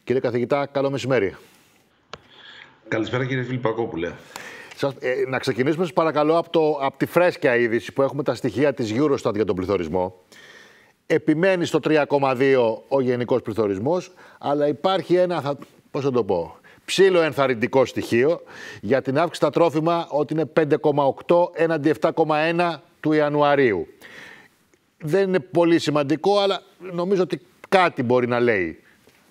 Κύριε καθηγητά, καλό μεσημέρι. Καλησπέρα κύριε Φιλιππακόπουλε. Να ξεκινήσουμε σας παρακαλώ από τη φρέσκια είδηση που έχουμε τα στοιχεία της Eurostat για τον πληθωρισμό. Επιμένει στο 3,2 ο γενικός πληθωρισμός, αλλά υπάρχει ένα, πώς θα το πω, ψήλο ενθαρρυντικό στοιχείο για την αύξηση στα τρόφιμα, ότι είναι 5,8 έναντι 7,1 του Ιανουαρίου. Δεν είναι πολύ σημαντικό, αλλά νομίζω ότι κάτι μπορεί να λέει.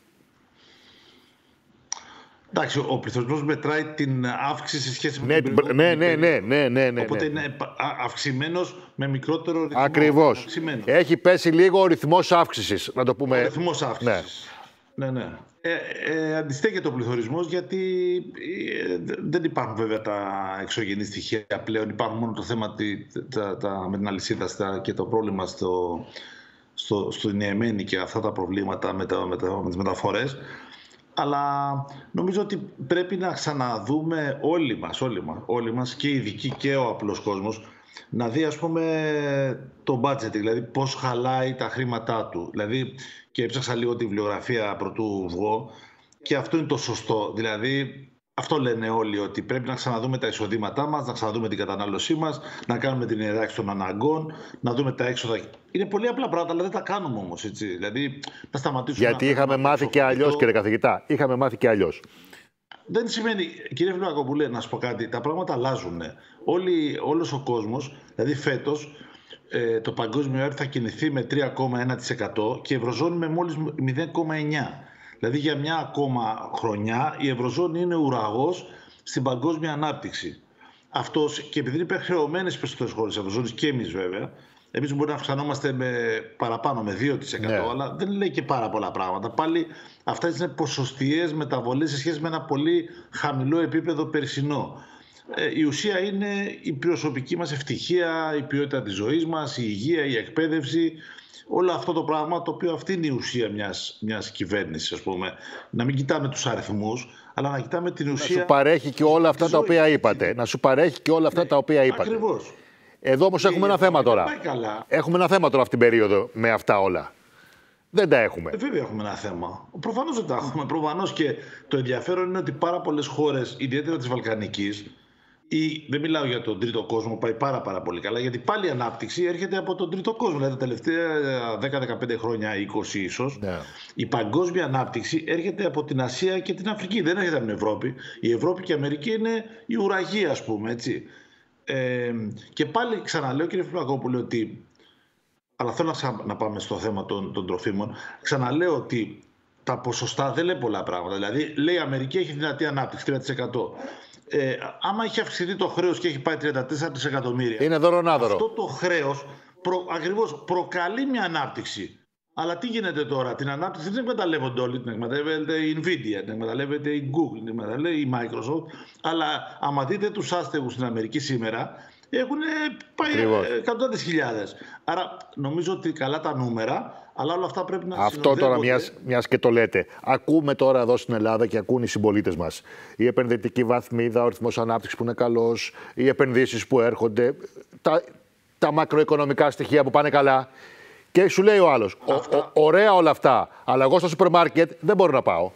Εντάξει, ο πληθωρισμός μετράει την αύξηση σε σχέση με την περίοδο. Ναι. Οπότε είναι αυξημένος με μικρότερο ρυθμό. Ακριβώς. Έχει πέσει λίγο ο ρυθμός αύξησης, να το πούμε. Ο ρυθμός αύξησης. Ναι. Αντιστέκεται ο πληθωρισμός γιατί δεν υπάρχουν βέβαια τα εξωγενή στοιχεία πλέον. Υπάρχουν μόνο το θέμα με την αλυσίδα και το πρόβλημα στην Ιεμένη και αυτά τα προβλήματα με τις μεταφορές. Αλλά νομίζω ότι πρέπει να ξαναδούμε όλοι μας και οι ειδικοί και ο απλός κόσμος, να δει ας πούμε το budget, δηλαδή πώς χαλάει τα χρήματά του. Δηλαδή, και έψαξα λίγο τη βιβλιογραφία πρωτού βγω και αυτό είναι το σωστό. Δηλαδή, αυτό λένε όλοι, ότι πρέπει να ξαναδούμε τα εισοδήματά μας, να ξαναδούμε την κατανάλωσή μας, να κάνουμε την ιεράρχηση των αναγκών, να δούμε τα έξοδα. Είναι πολύ απλά πράγματα, αλλά δεν τα κάνουμε όμως, έτσι. Δηλαδή, να σταματήσουμε. Γιατί είχαμε μάθει και αλλιώς, κύριε καθηγητά. Είχαμε μάθει και αλλιώς. Δεν σημαίνει, κύριε Φιλιππακόπουλε, να σου πω κάτι, τα πράγματα αλλάζουν. Όλος ο κόσμος, δηλαδή φέτος, το παγκόσμιο ΑΕΠ θα κινηθεί με 3,1% και η Ευρωζώνη με μόλις 0,9%. Δηλαδή για μια ακόμα χρονιά η Ευρωζώνη είναι ουραγός στην παγκόσμια ανάπτυξη. Αυτός, και επειδή είναι υπερχρεωμένες οι περισσότερες χώρες της Ευρωζώνης και εμείς βέβαια, εμείς μπορεί να αυξανόμαστε παραπάνω με 2%, αλλά δεν λέει και πάρα πολλά πράγματα. Πάλι αυτά είναι ποσοστιαίες μεταβολές σε σχέση με ένα πολύ χαμηλό επίπεδο περσινό. Η ουσία είναι η προσωπική μας ευτυχία, η ποιότητα της ζωής μας, η υγεία, η εκπαίδευση. Όλο αυτό το πράγμα, το οποίο αυτή είναι η ουσία μιας κυβέρνησης, ας πούμε. Να μην κοιτάμε τους αριθμούς, αλλά να κοιτάμε την ουσία. Να σου παρέχει και όλα αυτά τα οποία είπατε. Ακριβώς. Εδώ όμως έχουμε ένα θέμα τώρα. Έχουμε ένα θέμα τώρα αυτήν την περίοδο με αυτά όλα. Δεν τα έχουμε. Βέβαια έχουμε ένα θέμα. Προφανώς δεν τα έχουμε. Προφανώς, και το ενδιαφέρον είναι ότι πάρα πολλές χώρες, ιδιαίτερα της Βαλκανικής, ή δεν μιλάω για τον τρίτο κόσμο, πάει πάρα πολύ καλά, γιατί πάλι η ανάπτυξη έρχεται από τον τρίτο κόσμο. Δηλαδή τα τελευταία 10-15 χρόνια, 20 ίσως, η παγκόσμια ανάπτυξη έρχεται από την Ασία και την Αφρική. Δεν έρχεται από την Ευρώπη. Η Ευρώπη και η Αμερική είναι η ουραγή, ας πούμε, έτσι. Και πάλι ξαναλέω, κύριε Φιλιππακόπουλε, ότι. Αλλά θέλω να πάμε στο θέμα των τροφίμων. Ξαναλέω ότι τα ποσοστά δεν λέει πολλά πράγματα. Δηλαδή, λέει η Αμερική έχει δυνατή ανάπτυξη, 3%. Άμα έχει αυξηθεί το χρέος και έχει πάει 34 δισεκατομμύρια. Είναι δωρονάδωρο. Αυτό το χρέος ακριβώς προκαλεί μια ανάπτυξη. Αλλά τι γίνεται τώρα? Την ανάπτυξη δεν εκμεταλλεύονται όλοι. Την εκμεταλλεύεται η Nvidia, την εκμεταλλεύεται η Google, την εκμεταλλεύεται η Microsoft. Αλλά άμα δείτε τους άστεγους στην Αμερική σήμερα, έχουν πάει εκατοντάδες χιλιάδες. Άρα νομίζω ότι καλά τα νούμερα, αλλά όλα αυτά πρέπει να συνοδεύονται. Αυτό τώρα μιας και το λέτε. Ακούμε τώρα εδώ στην Ελλάδα και ακούν οι συμπολίτες μας. Η επενδυτική βαθμίδα, ο ρυθμός ανάπτυξης που είναι καλός, οι επενδύσεις που έρχονται, τα μακροοικονομικά στοιχεία που πάνε καλά. Και σου λέει ο άλλος, ωραία όλα αυτά, αλλά εγώ στο σούπερ μάρκετ δεν μπορώ να πάω.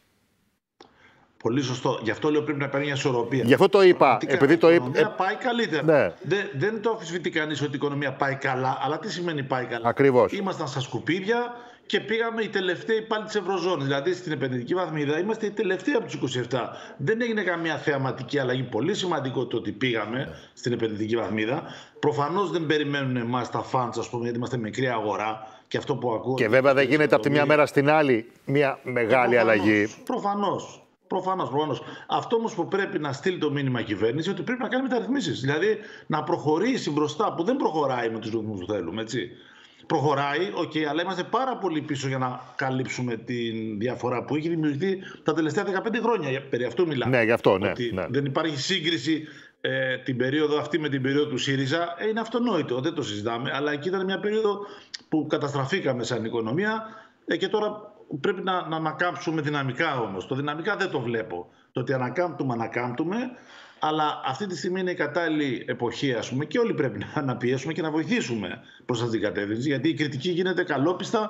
Πολύ σωστό. Γι' αυτό λέω πρέπει να υπάρχει μια ισορροπία. Γι' αυτό το είπα. Επειδή η οικονομία πάει καλύτερα. Ναι. Δεν το αμφισβητεί κανείς ότι η οικονομία πάει καλά, αλλά τι σημαίνει πάει καλά? Ακριβώς. Ήμασταν στα σκουπίδια και πήγαμε οι τελευταίοι πάλι της Ευρωζώνης. Δηλαδή στην επενδυτική βαθμίδα είμαστε οι τελευταίοι από τους 27. Δεν έγινε καμία θεαματική αλλαγή. Πολύ σημαντικό το ότι πήγαμε στην επενδυτική βαθμίδα. Προφανώς δεν περιμένουν εμάς τα funds, ας πούμε, γιατί είμαστε μικρή αγορά. Και αυτό που ακούω. Και βέβαια δεν γίνεται από τη μια μέρα στην άλλη μια μεγάλη αλλαγή. Προφανώς. Αυτό όμως που πρέπει να στείλει το μήνυμα η κυβέρνηση, ότι πρέπει να κάνει μεταρρυθμίσεις. Δηλαδή να προχωρήσει μπροστά, που δεν προχωράει με τους ρυθμούς που θέλουμε. Έτσι. Προχωράει, αλλά είμαστε πάρα πολύ πίσω για να καλύψουμε τη διαφορά που έχει δημιουργηθεί τα τελευταία 15 χρόνια. Περί αυτού μιλάμε. Ναι, γι' αυτό, ναι. Δεν υπάρχει σύγκριση την περίοδο αυτή με την περίοδο του ΣΥΡΙΖΑ. Είναι αυτονόητο, δεν το συζητάμε. Αλλά εκεί ήταν μια περίοδο που καταστραφήκαμε σαν οικονομία και τώρα. Πρέπει να ανακάμψουμε δυναμικά όμως. Το δυναμικά δεν το βλέπω. Το ότι ανακάμπτουμε, αλλά αυτή τη στιγμή είναι η κατάλληλη εποχή, ας πούμε, και όλοι πρέπει να πιέσουμε και να βοηθήσουμε προς αυτή την κατεύθυνση, γιατί η κριτική γίνεται καλόπιστα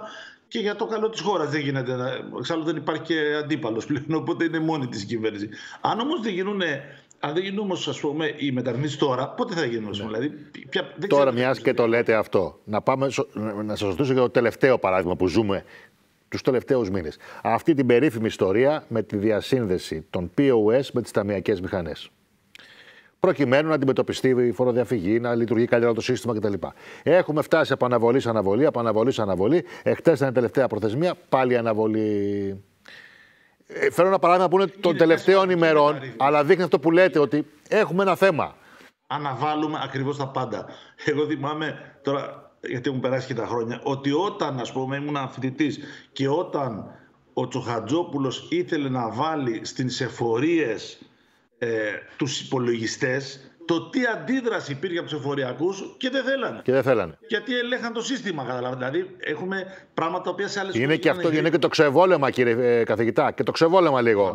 και για το καλό της χώρας. Δεν γίνεται. Εξάλλου δεν υπάρχει και αντίπαλος πλέον, οπότε είναι μόνη της η κυβέρνηση. Αν όμως δεν γίνουν. Αν δεν γίνουν όμως, ας πούμε, οι μεταρρυθμίσεις τώρα, πότε θα γίνουν? Δηλαδή, τώρα, μιας και το λέτε αυτό, να σας ρωτήσω για το τελευταίο παράδειγμα που ζούμε τους τελευταίους μήνες. Αυτή την περίφημη ιστορία με τη διασύνδεση των POS με τις ταμειακές μηχανές. Προκειμένου να αντιμετωπιστεί η φοροδιαφυγή, να λειτουργεί καλύτερα το σύστημα κτλ. Έχουμε φτάσει από αναβολή σε αναβολή, από αναβολή σε αναβολή. Εχθές ήταν η τελευταία προθεσμία, πάλι αναβολή. Φέρω ένα παράδειγμα που είναι των τελευταίων ημερών, αλλά δείχνει αυτό που λέτε, ότι έχουμε ένα θέμα. Αναβάλουμε ακριβώς τα πάντα. Εγώ θυμάμαι τώρα, γιατί έχουν περάσει και τα χρόνια, ότι όταν, ας πούμε, ήμουν φοιτητής και όταν ο Τσοχατζόπουλος ήθελε να βάλει στις εφορίες τους υπολογιστές, το τι αντίδραση υπήρχε από τους εφοριακούς και δεν θέλανε. Γιατί ελέγχαν το σύστημα, καταλαβαίνετε. Δηλαδή, έχουμε πράγματα που σε άλλες χώρες. Είναι και αυτό, είναι και το ξεβόλεμα, κύριε καθηγητά. Και το ξεβόλεμα λίγο.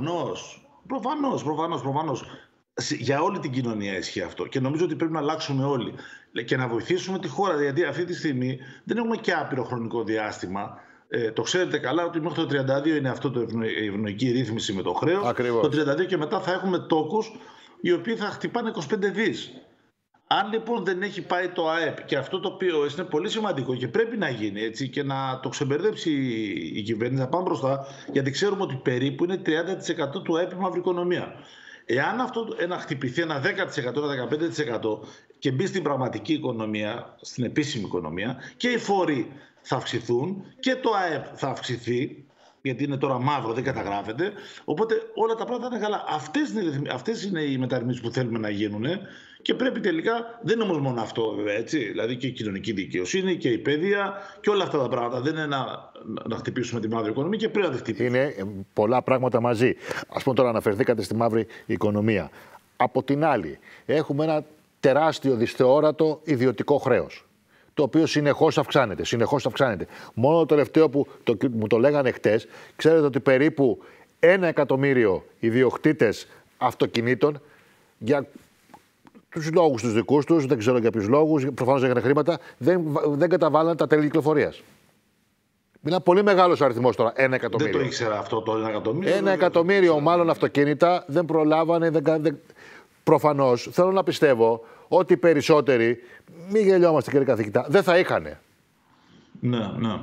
Προφανώς. Για όλη την κοινωνία ισχύει αυτό. Και νομίζω ότι πρέπει να αλλάξουμε όλοι. Και να βοηθήσουμε τη χώρα. Γιατί αυτή τη στιγμή δεν έχουμε και άπειρο χρονικό διάστημα. Το ξέρετε καλά ότι μέχρι το 32 είναι αυτό η ευνοϊκή ρύθμιση με το χρέος. Το 32 και μετά θα έχουμε τόκους οι οποίοι θα χτυπάνε 25 δις. Αν λοιπόν δεν έχει πάει το ΑΕΠ, και αυτό το οποίο είναι πολύ σημαντικό και πρέπει να γίνει έτσι, και να το ξεμπερδέψει η κυβέρνηση, να πάμε μπροστά, γιατί ξέρουμε ότι περίπου είναι 30% του ΑΕΠ η μαύρη οικονομία. Εάν αυτό να χτυπηθεί ένα 10%, ένα 15% και μπει στην πραγματική οικονομία, στην επίσημη οικονομία, και οι φόροι θα αυξηθούν και το ΑΕΠ θα αυξηθεί, γιατί είναι τώρα μαύρο, δεν καταγράφεται. Οπότε όλα τα πράγματα είναι καλά. Αυτές είναι οι μεταρρυθμίσεις που θέλουμε να γίνουν. Και πρέπει τελικά, δεν είναι όμως μόνο αυτό, βέβαια, έτσι. Δηλαδή και η κοινωνική δικαιοσύνη και η παιδεία και όλα αυτά τα πράγματα. Δεν είναι να χτυπήσουμε τη μαύρη οικονομία, και πρέπει να τη χτυπήσουμε. Είναι πολλά πράγματα μαζί. Ας πούμε, τώρα αναφερθήκατε στη μαύρη οικονομία. Από την άλλη, έχουμε ένα τεράστιο δυσθεόρατο ιδιωτικό χρέος, το οποίο συνεχώς αυξάνεται. Μόνο το τελευταίο που μου το λέγανε χτες, ξέρετε ότι περίπου 1 εκατομμύριο ιδιοκτήτες αυτοκινήτων, για τους λόγους τους δικούς τους, δεν ξέρω για ποιους λόγους, προφανώς δεν είχαν χρήματα, δεν καταβάλαν τα τέλη κυκλοφορίας. Μιλά πολύ μεγάλος αριθμός τώρα, 1 εκατομμύριο. Δεν το ήξερα αυτό το 1 εκατομμύριο. 1 εκατομμύριο μάλλον αυτοκίνητα δεν προλάβανε. Προφανώς θέλω να πιστεύω ότι οι περισσότεροι, μην γελιόμαστε κύριε καθηγητά, δεν θα είχανε. Ναι.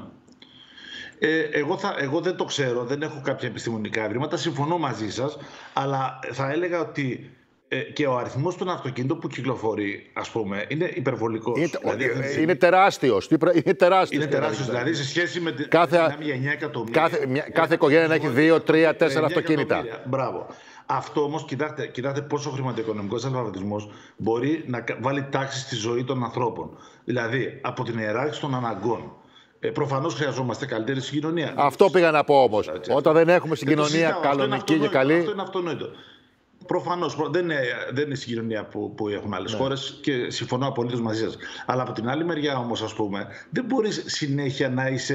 Εγώ δεν το ξέρω, δεν έχω κάποια επιστημονικά ευρήματα, συμφωνώ μαζί σας, αλλά θα έλεγα ότι και ο αριθμός των αυτοκινήτων που κυκλοφορεί, ας πούμε, είναι υπερβολικός. Είναι τεράστιος. Είναι τεράστιος, δηλαδή σε σχέση με την 9 εκατομμύρια. Κάθε οικογένεια να έχει 2, 3, 4 αυτοκίνητα. Μπράβο. Αυτό όμως, κοιτάξτε πόσο χρηματοοικονομικός αλφαβητισμός μπορεί να βάλει τάξη στη ζωή των ανθρώπων. Δηλαδή, από την ιεράρχηση των αναγκών. Προφανώς χρειαζόμαστε καλύτερη συγκοινωνία. Αυτό πήγα να πω όμως. Όταν δεν έχουμε συγκοινωνία κανονική και καλή. Αυτό είναι αυτονόητο. Προφανώς δεν είναι συγκοινωνία που έχουν άλλες χώρες, και συμφωνώ απολύτως μαζί σας. Αλλά από την άλλη μεριά όμως, ας πούμε, δεν μπορείς συνέχεια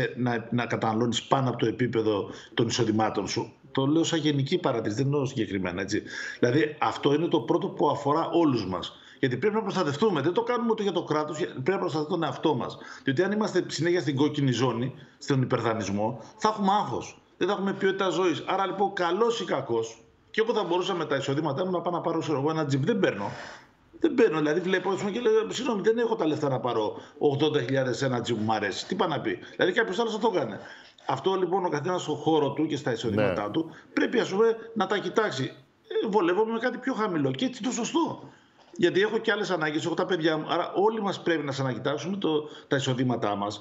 να καταναλώνεις πάνω από το επίπεδο των εισοδημάτων σου. Το λέω σαν γενική παρατήρηση, δεν εννοώ συγκεκριμένα, έτσι. Δηλαδή, αυτό είναι το πρώτο που αφορά όλους μας. Γιατί πρέπει να προστατευτούμε. Δεν το κάνουμε ούτε για το κράτος, πρέπει να προστατευτούμε τον εαυτό μας. Διότι αν είμαστε συνέχεια στην κόκκινη ζώνη, στον υπερδανισμό, θα έχουμε άγχος. Δεν θα έχουμε ποιότητα ζωής. Άρα λοιπόν, καλός ή κακός, και εγώ θα μπορούσα με τα εισοδήματά μου να πάω να πάρω ένα τζιπ. Δεν παίρνω. Δηλαδή βλέπω και λέω: συγγνώμη, δεν έχω τα λεφτά να πάρω 80.000 ένα τζιπ που μου αρέσει. Τι πάει να πει. Δηλαδή κάποιος άλλος θα το έκανε. Αυτό λοιπόν ο καθένας στο χώρο του και στα εισοδήματά του πρέπει, ας πούμε, να τα κοιτάξει. Βολεύομαι με κάτι πιο χαμηλό. Και έτσι το σωστό. Γιατί έχω και άλλες ανάγκες, έχω τα παιδιά μου. Άρα όλοι μας πρέπει να ξανακοιτάξουμε τα εισοδήματά μας.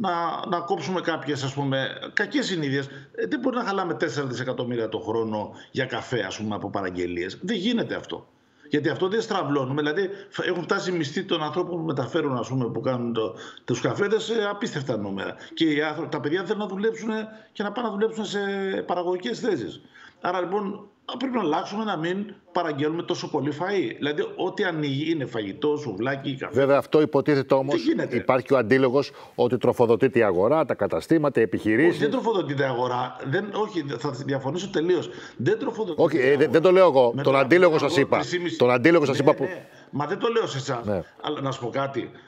Να κόψουμε κάποιες, ας πούμε, κακές συνήθειες. Δεν μπορεί να χαλάμε 4 δισεκατομμύρια το χρόνο για καφέ, ας πούμε, από παραγγελίες. Δεν γίνεται αυτό. Γιατί αυτό δεν στραβλώνουμε. Δηλαδή, έχουν φτάσει οι μισθοί των ανθρώπων που μεταφέρουν, ας πούμε, που κάνουν τους καφέδες, σε απίστευτα νούμερα. Και τα παιδιά θέλουν να δουλέψουν και να πάνε να δουλέψουν σε παραγωγικές θέσεις. Άρα λοιπόν πρέπει να αλλάξουμε, να μην παραγγέλνουμε τόσο πολύ φαΐ. Δηλαδή, ό,τι ανοίγει είναι φαγητό, σουβλάκι, καφέ. Βέβαια, αυτό υποτίθεται όμως. Υπάρχει ο αντίλογος ότι τροφοδοτείται η αγορά, τα καταστήματα, οι επιχειρήσεις. Όχι, δεν τροφοδοτείται η αγορά. Όχι, θα διαφωνήσω τελείως. Δεν τροφοδοτείται. Όχι, δεν το λέω εγώ. Τον αντίλογο σας είπα. Τον αντίλογο σας είπα που. Μα δεν το λέω σε εσάς. Αλλά να σου πω κάτι.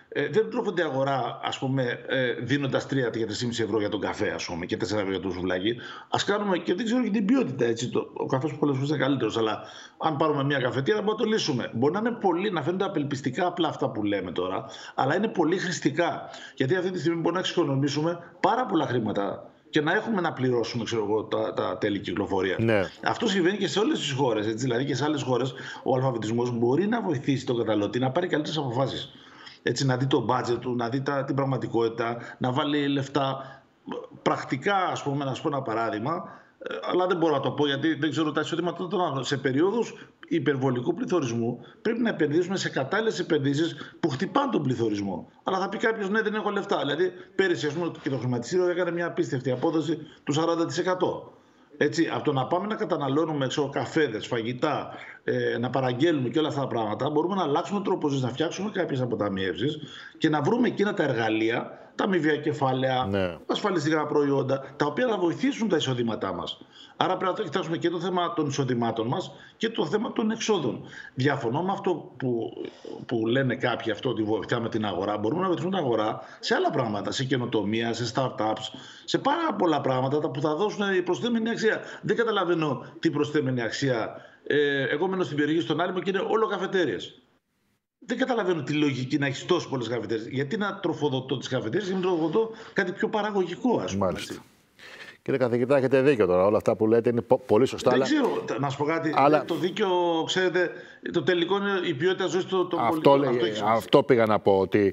δεν τρέφονται αγορά, ας πούμε, δίνοντας 3 και 3,5 ευρώ για τον καφέ, ας πούμε, και 4 ευρώ για το σουβλάκι. Ας κάνουμε, και δεν ξέρω και την ποιότητα, έτσι. Ο καφές πολλές φορές είναι καλύτερος, αλλά αν πάρουμε μια καφετήρα, μπορούμε να το λύσουμε. Μπορεί να είναι πολύ, να φαίνονται απελπιστικά απλά αυτά που λέμε τώρα, αλλά είναι πολύ χρηστικά. Γιατί αυτή τη στιγμή μπορούμε να εξοικονομήσουμε πάρα πολλά χρήματα και να έχουμε να πληρώσουμε, ξέρω εγώ, τα τέλη κυκλοφορίας. Ναι. Αυτό συμβαίνει και σε όλες τις χώρες. Έτσι, δηλαδή και σε άλλες χώρες ο αλφαβητισμός μπορεί να βοηθήσει τον καταναλωτή να πάρει καλύτερες αποφάσεις. Έτσι, να δει το budget του, να δει την πραγματικότητα, να βάλει λεφτά. Πρακτικά, ας πούμε, να σου πω ένα παράδειγμα, αλλά δεν μπορώ να το πω γιατί δεν ξέρω τα εισοδήματα των άλλων. Σε περίοδους υπερβολικού πληθωρισμού πρέπει να επενδύσουμε σε κατάλληλες επενδύσεις που χτυπάνε τον πληθωρισμό. Αλλά θα πει κάποιος, ναι, δεν έχω λεφτά. Δηλαδή, πέρυσι, ας πούμε, και το χρηματιστήριο έκανε μια απίστευτη απόδοση του 40%. Έτσι, από το να πάμε να καταναλώνουμε καφέδες, φαγητά, να παραγγέλνουμε και όλα αυτά τα πράγματα, μπορούμε να αλλάξουμε τρόπο ζωής, να φτιάξουμε κάποιες αποταμιεύσεις και να βρούμε εκείνα τα εργαλεία, τα αμοιβαία κεφάλαια, ασφαλιστικά προϊόντα, τα οποία θα βοηθήσουν τα εισοδήματά μας. Άρα πρέπει να κοιτάξουμε και το θέμα των εισοδημάτων μας και το θέμα των εξόδων. Διαφωνώ με αυτό που λένε κάποιοι, αυτό ότι βοηθάμε την αγορά. Μπορούμε να βοηθήσουμε την αγορά σε άλλα πράγματα, σε καινοτομία, σε startups, σε πάρα πολλά πράγματα που θα δώσουν προσθέμενη αξία. Δεν καταλαβαίνω τι προσθέμενη αξία. Εγώ μένω στην περιοχή στον Άλυμο και είναι όλο καφετέριες. Δεν καταλαβαίνω τη λογική να έχει τόσες πολλές καφετέριες. Γιατί να τροφοδοτώ τις καφετέριες και να τροφοδοτώ κάτι πιο παραγωγικό, ας πούμε. Μάλιστα. Κύριε καθηγητά, έχετε δίκιο τώρα. Όλα αυτά που λέτε είναι πολύ σωστά. Δεν ξέρω, να σου πω κάτι. Αλλά... Το δίκαιο, ξέρετε, το τελικό είναι η ποιότητα ζωής των πολιτών. Αυτό πήγα να πω, ότι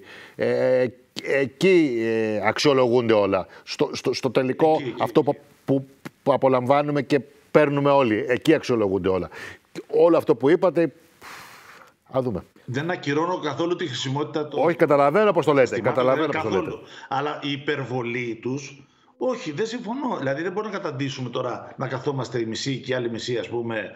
εκεί αξιολογούνται όλα. Στο τελικό, εκεί. Αυτό που απολαμβάνουμε και παίρνουμε όλοι, εκεί αξιολογούνται όλα. Όλο αυτό που είπατε, α δούμε. Δεν ακυρώνω καθόλου τη χρησιμότητα των... Όχι, καταλαβαίνω πώς το λέτε. Καταλαβαίνω πώς το λέτε. Αλλά η υπερβολή τους, όχι, δεν συμφωνώ. Δηλαδή δεν μπορούμε να καταντήσουμε τώρα να καθόμαστε η μισή και η άλλη μισή, ας πούμε,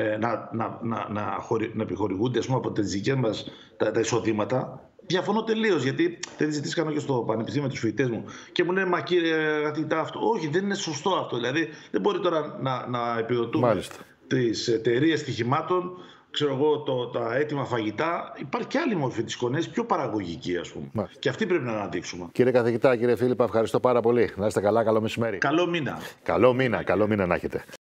να επιχορηγούνται, ας πούμε, από τις δικές μας τα εισοδήματα. Διαφωνώ τελείως, γιατί δεν ζητήσει κάνω και στο πανεπιστήμιο με τους φοιτητές μου και μου λένε, μα κύριε καθηγητά, αυτό. Όχι, δεν είναι σωστό αυτό. Δηλαδή δεν μπορεί τώρα να επιδοτούμε τις εταιρείες στοιχημάτων, ξέρω εγώ, τα έτοιμα φαγητά. Υπάρχει και άλλη μορφή της εικονίας, πιο παραγωγική, ας πούμε. Μάλιστα. Και αυτή πρέπει να αναδείξουμε. Κύριε καθηγητά, κύριε Φίλιππα, ευχαριστώ πάρα πολύ. Να είστε καλά, καλό μεσημέρι. Καλό μήνα. Καλό μήνα να έχετε.